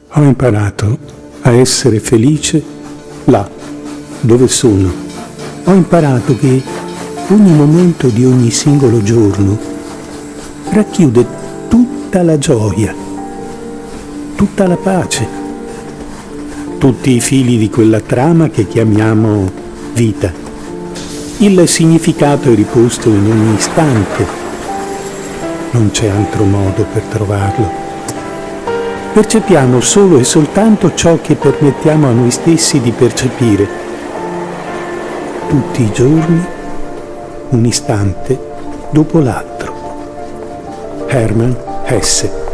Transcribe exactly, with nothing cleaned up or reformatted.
Ho imparato a essere felice là, dove sono. Ho imparato che ogni momento di ogni singolo giorno racchiude tutta la gioia, tutta la pace, tutti i fili di quella trama che chiamiamo vita. Il significato è riposto in ogni istante. Non c'è altro modo per trovarlo. Percepiamo solo e soltanto ciò che permettiamo a noi stessi di percepire. Tutti i giorni, un istante dopo l'altro. Hermann Hesse.